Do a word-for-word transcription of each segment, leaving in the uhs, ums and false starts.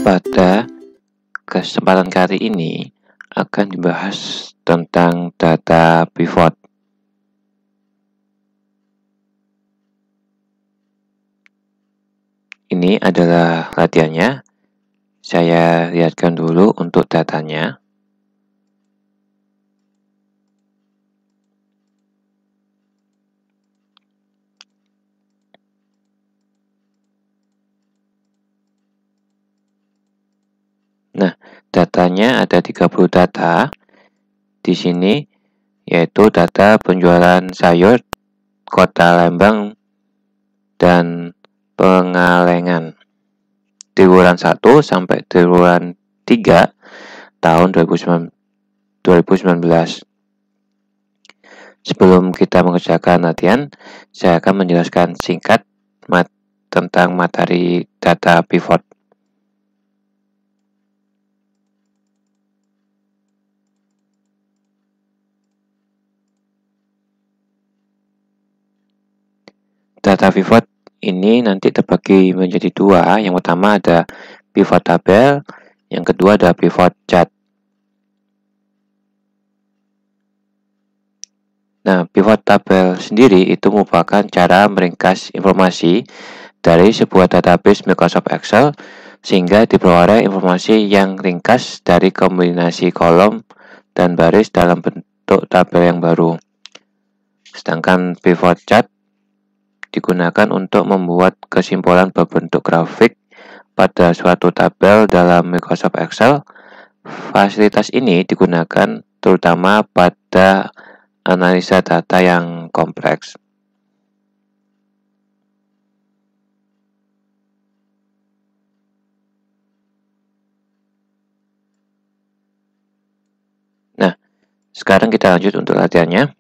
Pada kesempatan kali ini akan dibahas tentang data pivot. Ini adalah latihannya. Saya lihatkan dulu untuk datanya. Nah, datanya ada tiga puluh data di sini, yaitu data penjualan sayur Kota Lembang dan Pengalengan triwulan satu sampai triwulan tiga tahun dua ribu sembilan belas. Sebelum kita mengerjakan latihan, saya akan menjelaskan singkat mat tentang materi data pivot. Data pivot ini nanti terbagi menjadi dua. Yang pertama ada pivot tabel, yang kedua ada pivot chart. Nah, pivot tabel sendiri itu merupakan cara meringkas informasi dari sebuah database Microsoft Excel sehingga diperoleh informasi yang ringkas dari kombinasi kolom dan baris dalam bentuk tabel yang baru. Sedangkan pivot chart digunakan untuk membuat kesimpulan berbentuk grafik pada suatu tabel dalam Microsoft Excel. Fasilitas ini digunakan terutama pada analisa data yang kompleks. Nah, sekarang kita lanjut untuk latihannya.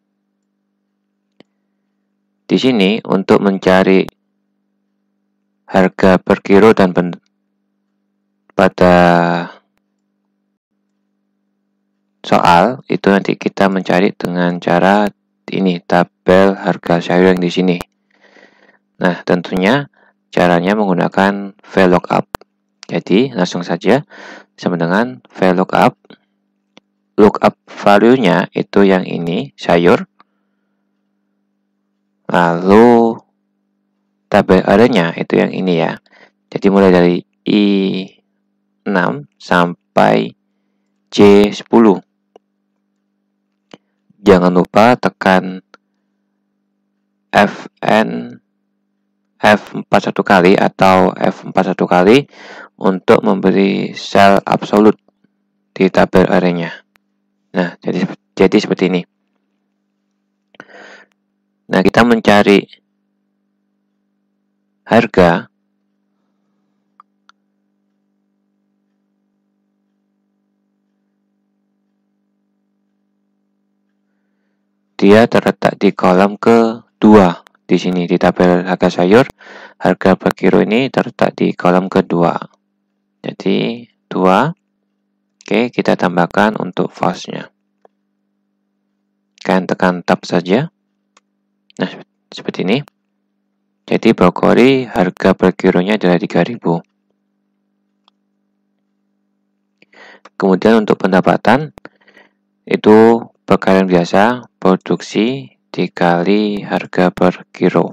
Di sini untuk mencari harga per kilo dan pada soal itu nanti kita mencari dengan cara ini, tabel harga sayur yang di sini. Nah, tentunya caranya menggunakan VLOOKUP. Jadi langsung saja sama dengan VLOOKUP. Lookup value-nya itu yang ini, sayur. Lalu tabel array-nya itu yang ini ya. Jadi mulai dari I enam sampai J sepuluh. Jangan lupa tekan F N F empat satu kali atau F empat satu kali untuk memberi sel absolut di tabel array-nya. Nah, jadi jadi seperti ini. Nah, kita mencari harga dia terletak di kolom kedua di sini di tabel harga sayur. Harga per kilo ini terletak di kolom kedua. Jadi dua. Oke, kita tambahkan untuk false-nya. Kalian tekan tab saja. Nah, seperti ini. Jadi brokoli harga per kilonya adalah tiga ribu. Kemudian untuk pendapatan itu perkalian biasa, produksi dikali harga per kilo.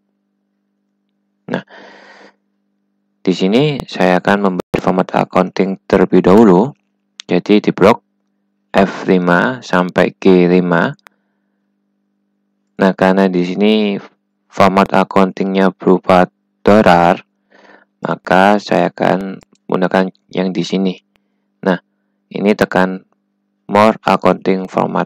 Nah, di sini saya akan memberi format accounting terlebih dahulu. Jadi di blok F lima sampai G lima. Nah, karena di sini format accountingnya berupa dolar, maka saya akan menggunakan yang di sini. Nah, ini tekan more accounting format.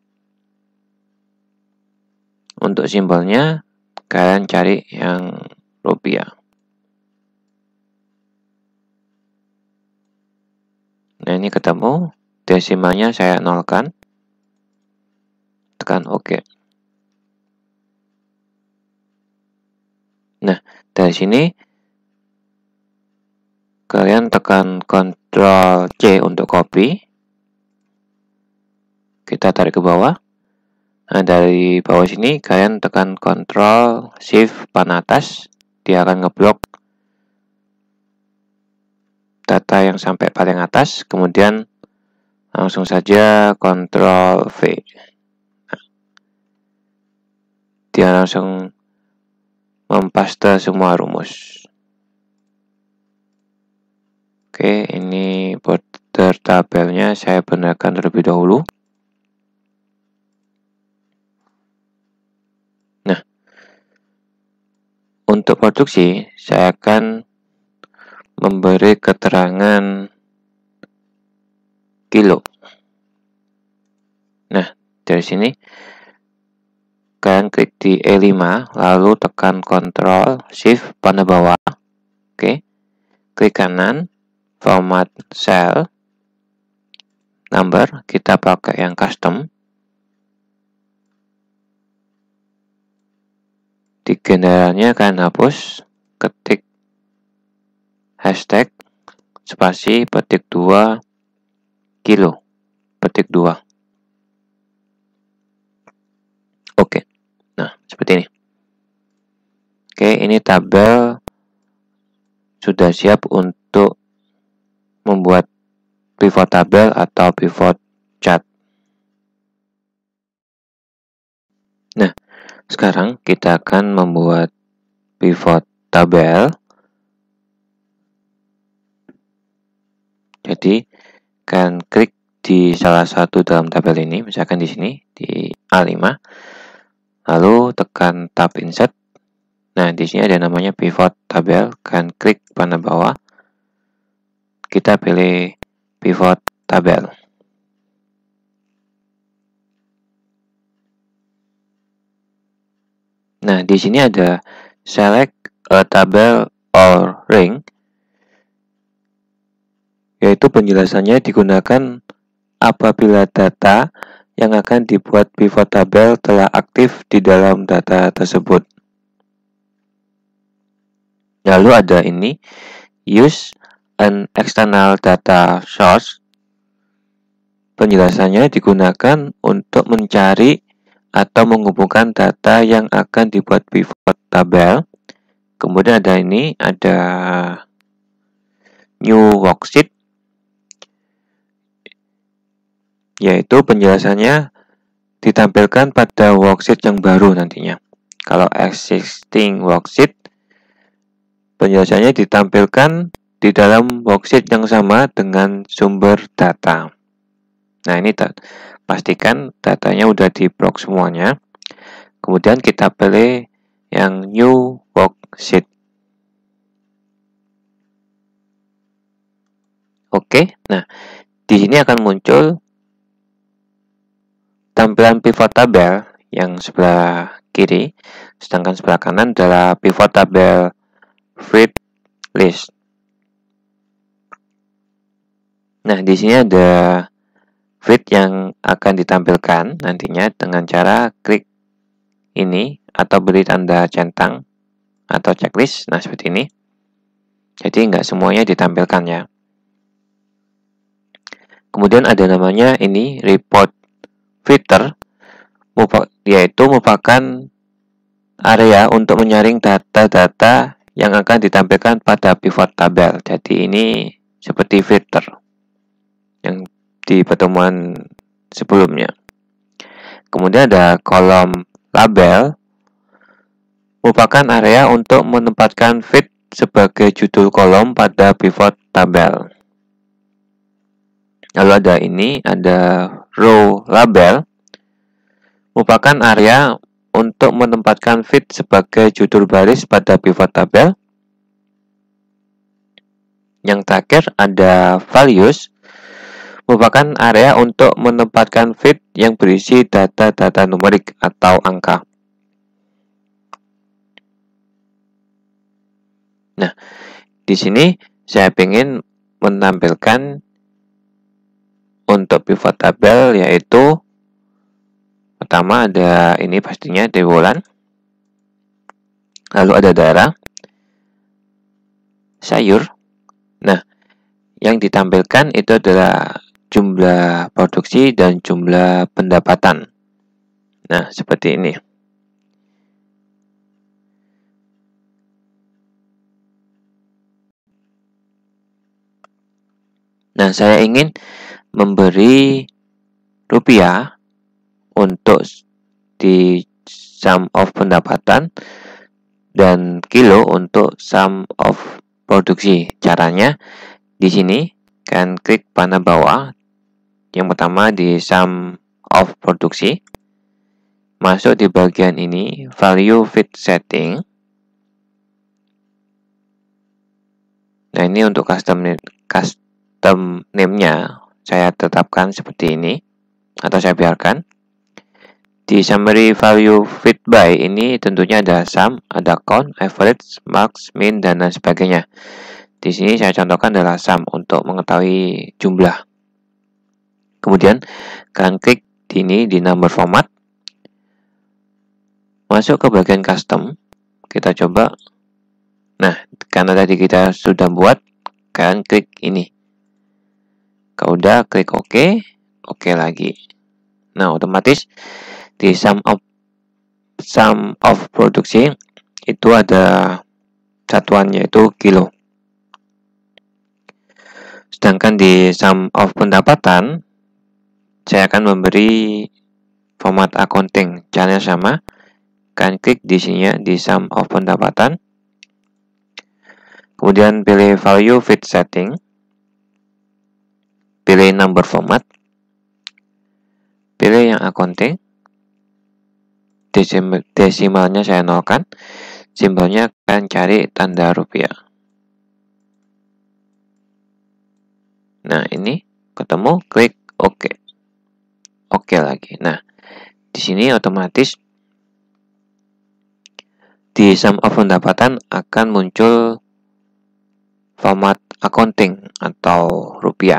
Untuk simbolnya kalian cari yang rupiah. Nah, ini ketemu, desimalnya saya nolkan. Tekan OK. Nah, dari sini kalian tekan Ctrl C untuk copy. Kita tarik ke bawah. Nah, dari bawah sini kalian tekan Ctrl Shift panah atas. Dia akan ngeblok yang sampai paling atas, kemudian langsung saja Ctrl V. Nah, dia langsung mempaste semua rumus. Oke, ini border tabelnya saya benarkan terlebih dahulu. Nah, untuk produksi saya akan memberi keterangan kilo. Nah, dari sini kalian klik di E lima, lalu tekan Ctrl Shift panah bawah. Oke, klik kanan, format cell, number, kita pakai yang custom. Di generalnya kalian hapus, ketik hashtag, spasi, petik dua, kilo, petik dua. Oke, nah seperti ini. Oke, ini tabel sudah siap untuk membuat pivot tabel atau pivot chart. Nah, sekarang kita akan membuat pivot tabel. Jadi, kalian klik di salah satu dalam tabel ini, misalkan di sini, di A lima, lalu tekan tab insert. Nah, di sini ada namanya pivot tabel, kalian klik panah bawah, kita pilih pivot tabel. Nah, di sini ada select a table or ring, yaitu penjelasannya digunakan apabila data yang akan dibuat pivot tabel telah aktif di dalam data tersebut. Lalu ada ini, use an external data source. Penjelasannya digunakan untuk mencari atau menghubungkan data yang akan dibuat pivot tabel. Kemudian ada ini, ada new worksheet, yaitu penjelasannya ditampilkan pada worksheet yang baru nantinya. Kalau existing worksheet, penjelasannya ditampilkan di dalam worksheet yang sama dengan sumber data. Nah, ini pastikan datanya udah di-block semuanya. Kemudian kita pilih yang new worksheet. Oke, nah di sini akan muncul tampilan pivot tabel yang sebelah kiri, sedangkan sebelah kanan adalah pivot tabel fit list. Nah, di sini ada fit yang akan ditampilkan nantinya dengan cara klik ini atau beri tanda centang atau checklist. Nah, seperti ini. Jadi nggak semuanya ditampilkan ya. Kemudian ada namanya ini report filter, yaitu merupakan area untuk menyaring data-data yang akan ditampilkan pada pivot tabel. Jadi ini seperti filter yang di pertemuan sebelumnya. Kemudian ada kolom label, merupakan area untuk menempatkan fit sebagai judul kolom pada pivot tabel. Lalu ada ini, ada row label, merupakan area untuk menempatkan fit sebagai judul baris pada pivot tabel. Yang terakhir ada values, merupakan area untuk menempatkan fit yang berisi data-data numerik atau angka. Nah, di sini saya ingin menampilkan untuk pivot tabel, yaitu pertama ada ini pastinya di bulan, lalu ada daerah, sayur. Nah, yang ditampilkan itu adalah jumlah produksi dan jumlah pendapatan. Nah, seperti ini. Nah, saya ingin memberi rupiah untuk di sum of pendapatan dan kilo untuk sum of produksi. Caranya di sini kan klik panah bawah. Yang pertama di sum of produksi. Masuk di bagian ini, value fit setting. Nah, ini untuk custom name, custom name-nya saya tetapkan seperti ini atau saya biarkan. Di summary value fit by ini tentunya ada sum, ada count, average, max, min, dan lain sebagainya. Di sini saya contohkan adalah sum untuk mengetahui jumlah. Kemudian kalian klik di ini di number format. Masuk ke bagian custom. Kita coba. Nah, karena tadi kita sudah buat, kalian klik ini. Kalau udah klik OK, OK lagi. Nah, otomatis di sum of sum of produksi itu ada satuannya itu kilo. Sedangkan di sum of pendapatan saya akan memberi format accounting. Caranya sama. Kalian klik di sini di sum of pendapatan. Kemudian pilih value fit setting. Pilih number format. Pilih yang accounting. Desim desimalnya saya nolkan. Simbolnya kalian cari tanda rupiah. Nah, ini ketemu, klik OK. OK lagi. Nah, di sini otomatis di sum of pendapatan akan muncul format accounting atau rupiah.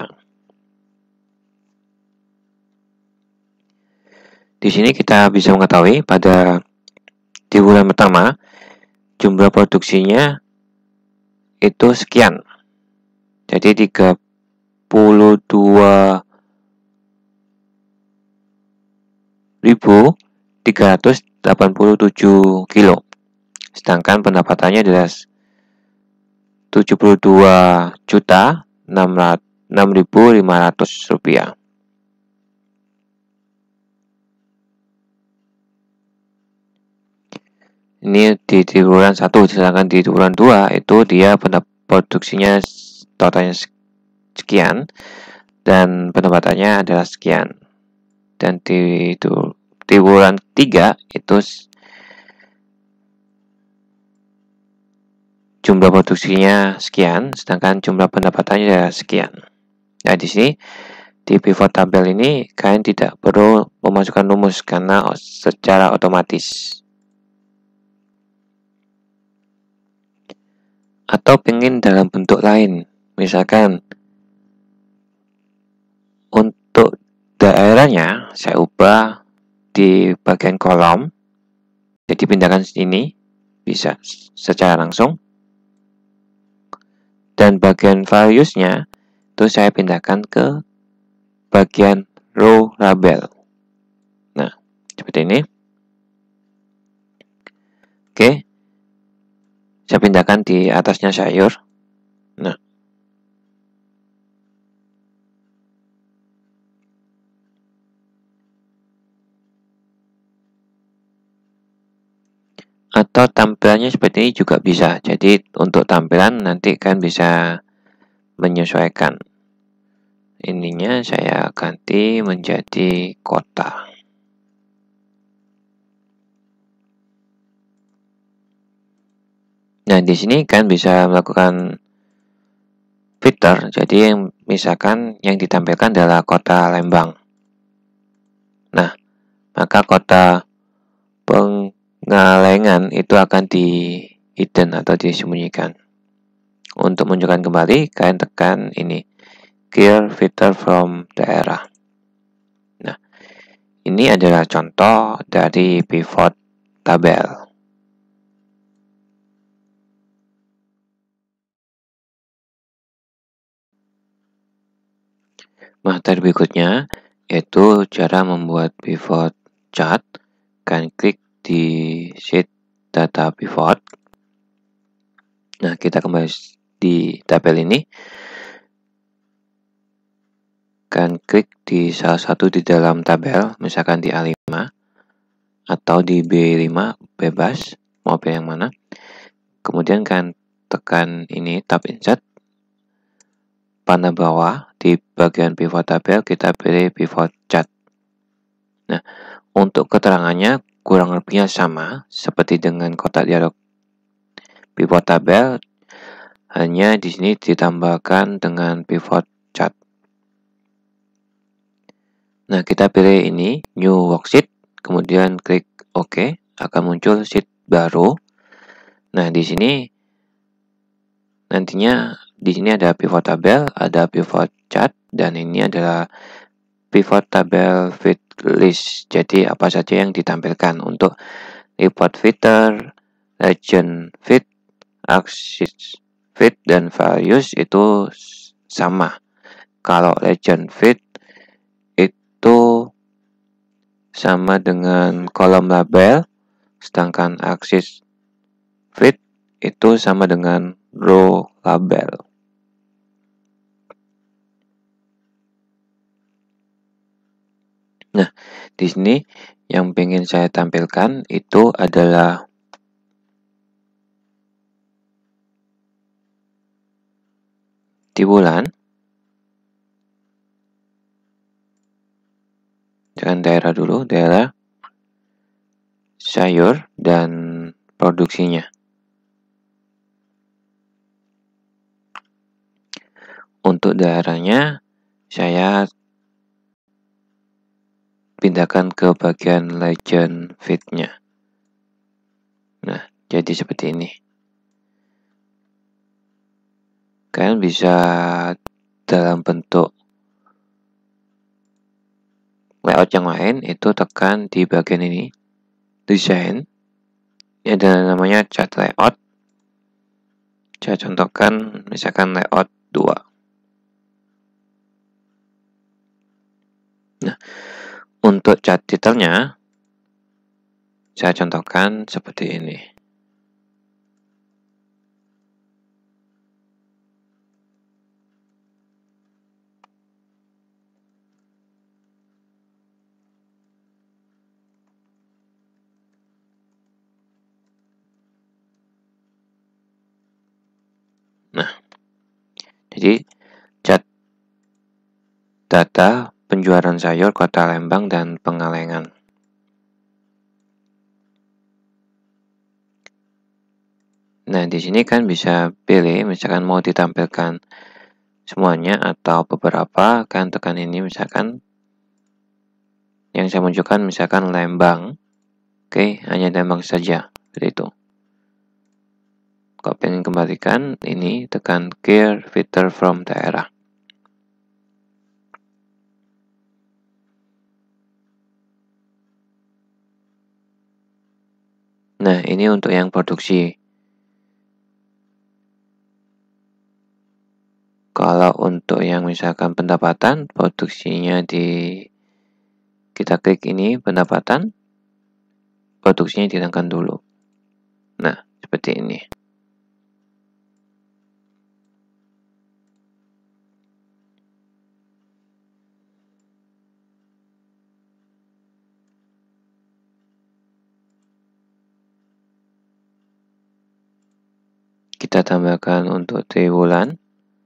Di sini kita bisa mengetahui pada di bulan pertama jumlah produksinya itu sekian. Jadi tiga puluh dua ribu tiga ratus delapan puluh tujuh kilo. Sedangkan pendapatannya adalah tujuh puluh dua juta enam ribu lima ratus rupiah. Ini di triwulan satu, sedangkan di triwulan dua itu dia produksinya totalnya sekian dan pendapatannya adalah sekian. Dan di triwulan tiga itu jumlah produksinya sekian, sedangkan jumlah pendapatannya adalah sekian. Nah, di sini di pivot tabel ini kalian tidak perlu memasukkan rumus karena secara otomatis. Atau pengen dalam bentuk lain, misalkan untuk daerahnya saya ubah di bagian kolom, jadi pindahkan sini bisa secara langsung, dan bagian values-nya itu saya pindahkan ke bagian row label. Nah, seperti ini. Oke, saya pindahkan di atasnya sayur. Nah, atau tampilannya seperti ini juga bisa. Jadi untuk tampilan nanti kan bisa menyesuaikan. Ininya saya ganti menjadi kota. Nah, di sini kan bisa melakukan filter. Jadi yang misalkan yang ditampilkan adalah kota Lembang. Nah, maka kota Pengalengan itu akan di hidden atau disembunyikan. Untuk menunjukkan kembali, kalian tekan ini clear filter from daerah. Nah, ini adalah contoh dari pivot tabel. Materi berikutnya yaitu cara membuat pivot chart. Kalian klik di sheet data pivot. Nah, kita kembali di tabel ini. Kalian klik di salah satu di dalam tabel, misalkan di A lima atau di B lima, bebas, mau pilih yang mana. Kemudian kalian tekan ini, tab insert. Panel bawah, di bagian pivot tabel, kita pilih pivot chart. Nah, untuk keterangannya kurang lebihnya sama, seperti dengan kotak dialog pivot tabel, hanya di sini ditambahkan dengan pivot chart. Nah, kita pilih ini, new worksheet, kemudian klik OK, akan muncul sheet baru. Nah, di sini nantinya di sini ada pivot tabel, ada pivot chart, dan ini adalah pivot tabel fit list. Jadi apa saja yang ditampilkan untuk report filter, legend fit, axis fit, dan values itu sama. Kalau legend fit itu sama dengan kolom label, sedangkan axis fit itu sama dengan row label. Nah, di sini yang ingin saya tampilkan itu adalah di bulan, dengan daerah dulu, daerah sayur dan produksinya. Untuk daerahnya saya pindahkan ke bagian legend fit-nya. Nah, jadi seperti ini. Kalian bisa dalam bentuk layout yang lain, itu tekan di bagian ini, desain. Ini ada namanya chart layout. Saya contohkan misalkan layout dua. Nah, untuk chart titelnya saya contohkan seperti ini. Nah, jadi chart data penjualan sayur Kota Lembang dan Pengalengan. Nah, di sini kan bisa pilih, misalkan mau ditampilkan semuanya atau beberapa, kan tekan ini, misalkan yang saya munculkan misalkan Lembang. Oke, hanya Lembang saja, seperti itu. Kalau ingin kembalikan, ini tekan clear filter from daerah. Nah, ini untuk yang produksi. Kalau untuk yang misalkan pendapatan, produksinya di kita klik ini pendapatan, produksinya dihilangkan dulu. Nah, seperti ini. Kita tambahkan untuk triwulan.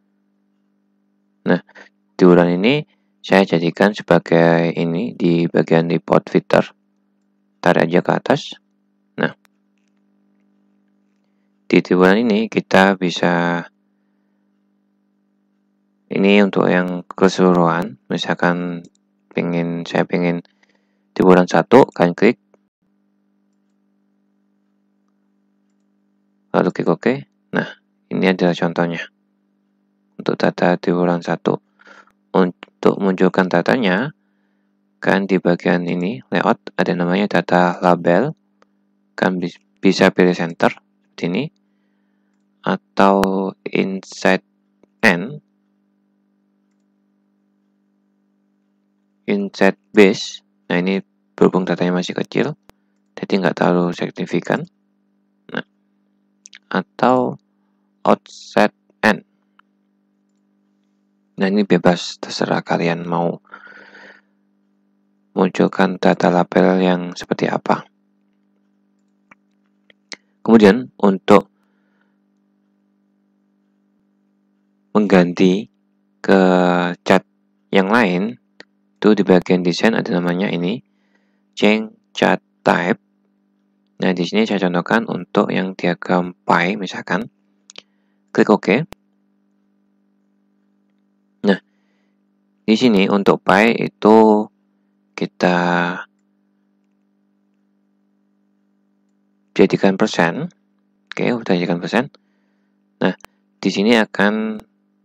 Nah, triwulan ini saya jadikan sebagai ini di bagian report filter. Tarik aja ke atas. Nah, di triwulan ini kita bisa, ini untuk yang keseluruhan, misalkan pengen saya pengen triwulan satu, kan klik, lalu klik OK. Nah, ini adalah contohnya untuk data triwulan satu. Untuk munculkan datanya, kan di bagian ini layout ada namanya data label, kan bisa pilih center seperti ini, atau inside N, inside base. Nah, ini berhubung datanya masih kecil, jadi nggak terlalu signifikan. Nah, atau outside N. Nah, ini bebas, terserah kalian mau munculkan data label yang seperti apa. Kemudian untuk mengganti ke cat yang lain, itu di bagian desain ada namanya ini change chart type. Nah, di sini saya contohkan untuk yang diagram pie misalkan. Klik OK. Nah, di sini untuk pie itu kita jadikan persen. Oke, udah jadikan persen. Nah, di sini akan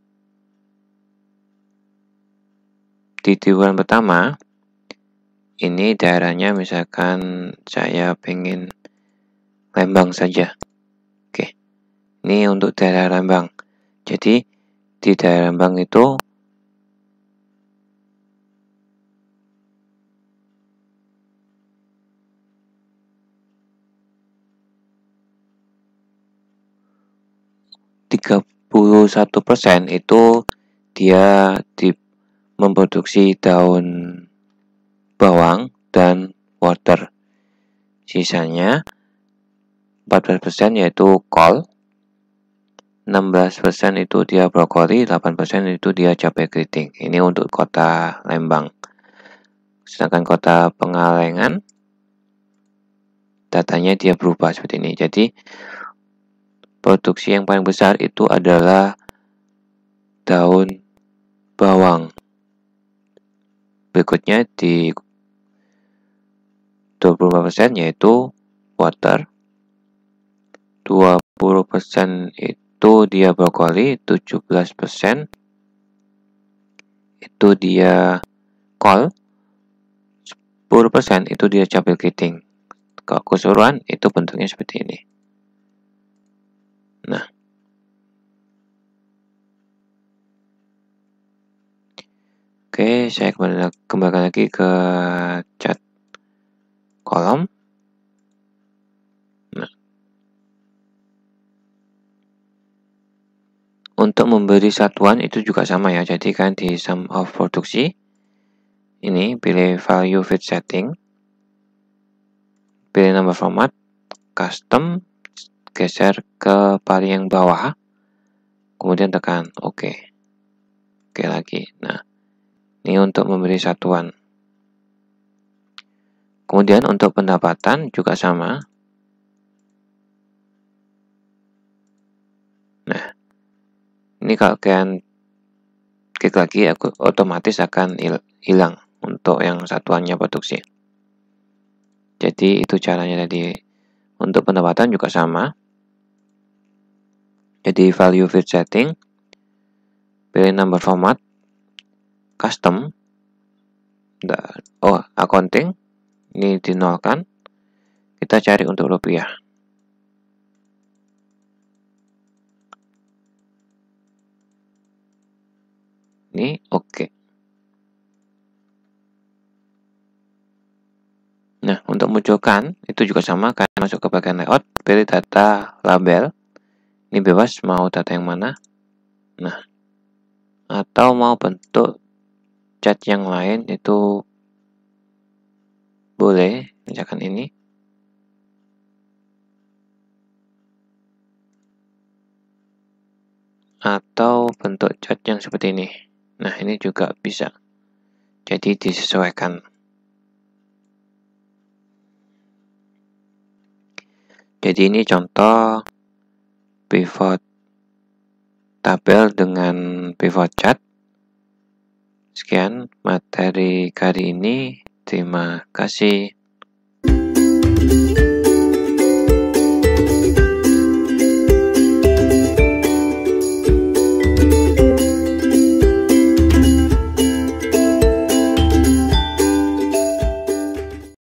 di triwulan pertama ini daerahnya misalkan saya pengen Lembang saja. Oke, ini untuk daerah Lembang. Jadi di daerah Lembang itu tiga puluh satu persen itu dia di memproduksi daun bawang dan water. Sisanya empat belas persen yaitu kol, enam belas persen itu dia brokoli, delapan persen itu dia cabai keriting. Ini untuk kota Lembang. Sedangkan kota Pengalengan datanya dia berubah seperti ini. Jadi produksi yang paling besar itu adalah daun bawang. Berikutnya di dua puluh lima persen yaitu water, dua puluh persen itu dia brokoli, tujuh belas persen itu dia kol, sepuluh persen itu dia cabai keriting. Kalau keseluruhan itu bentuknya seperti ini. Nah, oke, saya kembali kembali lagi ke cat kolom. Nah, untuk memberi satuan itu juga sama ya. Jadi kan di sum of produksi ini pilih value fit setting, pilih number format, custom, geser ke paling yang bawah, kemudian tekan OK. Oke lagi. Nah, ini untuk memberi satuan. Kemudian untuk pendapatan juga sama. Nah, ini kalau kalian klik lagi, aku otomatis akan hilang untuk yang satuannya produksi. Jadi itu caranya tadi. Untuk pendapatan juga sama. Jadi value fit setting, pilih number format, custom, oh accounting, ini dinolkan. Kita cari untuk rupiah. Ini oke. Okay. Nah, untuk munculkan itu juga sama, kan masuk ke bagian layout, pilih data label. Ini bebas mau data yang mana. Nah, atau mau bentuk cat yang lain itu boleh, misalkan ini. Atau bentuk cat yang seperti ini. Nah, ini juga bisa. Jadi disesuaikan. Jadi ini contoh pivot tabel dengan pivot chart. Sekian materi kali ini. Terima kasih.